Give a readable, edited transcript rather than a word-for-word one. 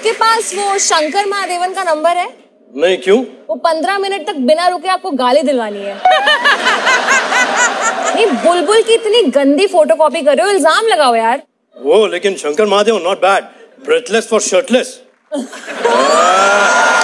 आपके पास वो शंकर महादेवन का नंबर है? नहीं, क्यों? वो 15 मिनट तक बिना रुके आपको गाली दिलवानी है। नहीं, बुलबुल की इतनी गंदी फोटोकॉपी कर रहे हो, इल्जाम लगाओ यार। वो लेकिन Shankar Mahadev not bad, breathless for shirtless.